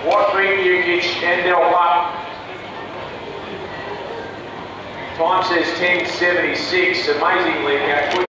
Watford, Yukich, and Delpa. Time says 10:76. Amazingly, how quick.